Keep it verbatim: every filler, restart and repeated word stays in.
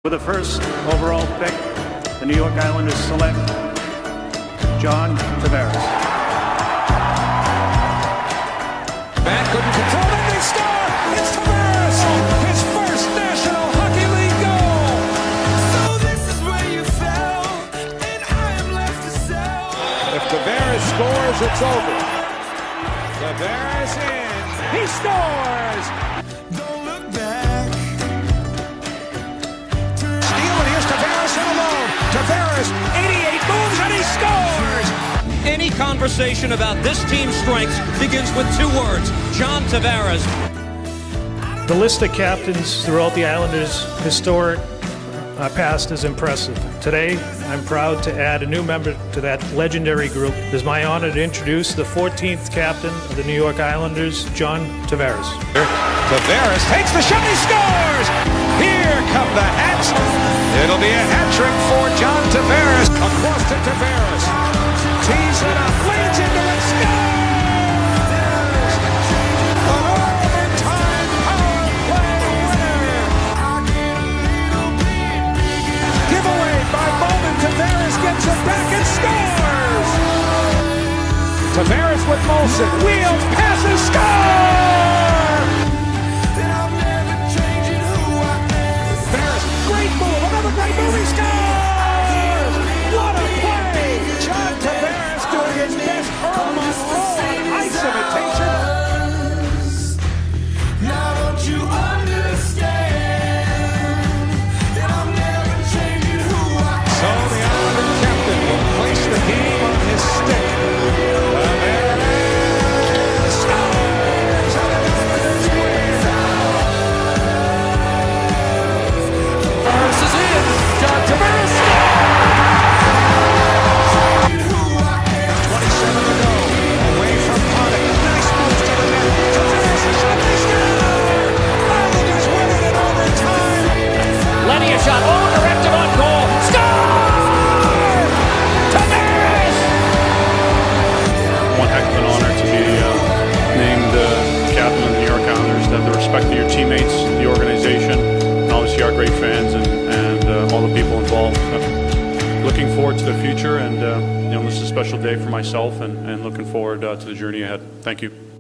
With the first overall pick, the New York Islanders select John Tavares. Back, couldn't control it, they score! It's Tavares! His first National Hockey League goal! So this is where you fell, and I am left to sell. If Tavares scores, it's over. Tavares in. He scores! Don't look back. Steal, and here's Tavares in alone. Tavares, eighty-eight moves, and he scores! Any conversation about this team's strengths begins with two words: John Tavares. The list of captains throughout the Islanders' historic uh, past is impressive. Today, I'm proud to add a new member to that legendary group. It is my honor to introduce the fourteenth captain of the New York Islanders, John Tavares. Tavares takes the shot, he scores! Here come the hats. It'll be a hat trick for John Tavares. Across to Tavares. Tees it up, leads into it, scores! An overtime power play winner! Giveaway by Bowman. Tavares gets it back and scores! Tavares with Molson, wheels, passes, score! Tavares, great move, another great move, he scores! What a play! John Tavares doing his best Earl Monroe on ice imitation. Now don't you understand that I'm never changing who I am? So the Islander captain will place the game on his stick. Tavares scores! Islanders win! Tavares is in. John Tavares twenty-seven to go. Away from Connick. Nice move to the net. Tavares is up. They score! Islanders win it in overtime. Letting a shot, oh, directed on goal. Score! Tavares! One heck of an honor to be uh, named uh, captain of the New York Islanders, to have the respect of your teammates, the organization, and obviously our great fans and, and uh, all the people involved. So, looking forward to the future, and uh, you know, this is a special day for myself, and, and looking forward uh, to the journey ahead. Thank you.